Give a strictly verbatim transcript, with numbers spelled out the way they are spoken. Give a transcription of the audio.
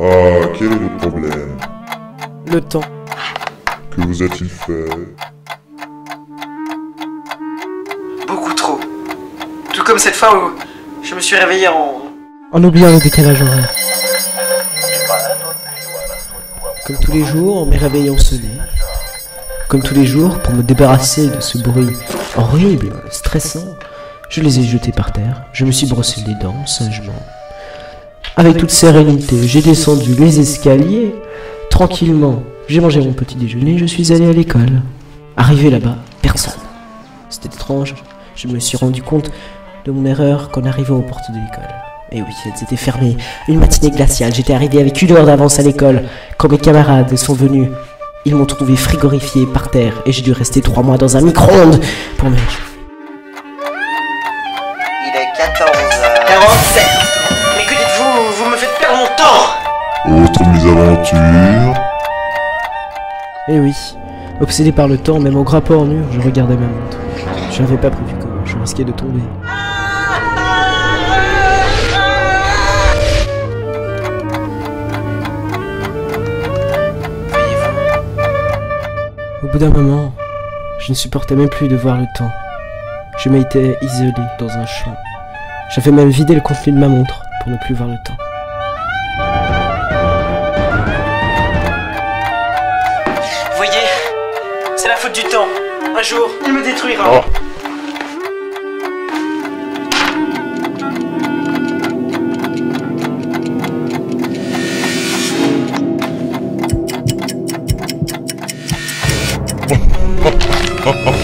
Ah, quel est le problème? Le temps. Que vous a-t-il fait? Beaucoup trop. Tout comme cette fois où je me suis réveillé en... En oubliant le décalage horaire. Comme tous les jours, mes réveils ont sonné. Comme tous les jours, pour me débarrasser de ce bruit horrible, stressant, je les ai jetés par terre. Je me suis brossé les dents, sagement. Avec toute sérénité, j'ai descendu les escaliers, tranquillement. J'ai mangé mon petit déjeuner, je suis allé à l'école. Arrivé là-bas, personne. C'était étrange. Je me suis rendu compte de mon erreur qu'en arrivant aux portes de l'école. Et oui, elles étaient fermées. Une matinée glaciale. J'étais arrivé avec une heure d'avance à l'école. Quand mes camarades sont venus, ils m'ont trouvé frigorifié par terre et j'ai dû rester trois mois dans un micro-ondes pour me réchauffer. Il est quatorze heures quarante-sept. Mais que dites-vous? Vous me faites perdre mon temps. Autre mésaventure? Et oui, obsédé par le temps, même en grimpant en mur, je regardais ma montre. Je n'avais pas prévu comment je risquais de tomber. Au bout d'un moment, je ne supportais même plus de voir le temps. Je m'étais isolé dans un champ. J'avais même vidé le contenu de ma montre pour ne plus voir le temps. Vous voyez, c'est la faute du temps. Un jour, il me détruira. Oh. Oh, oh, oh.